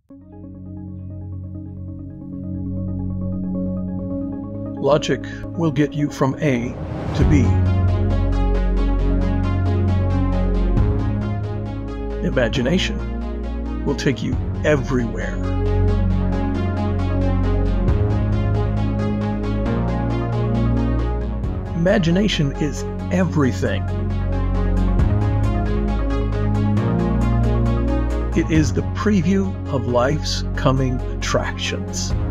Logic will get you from A to B. Imagination will take you everywhere. Imagination is everything. It is the preview of life's coming attractions.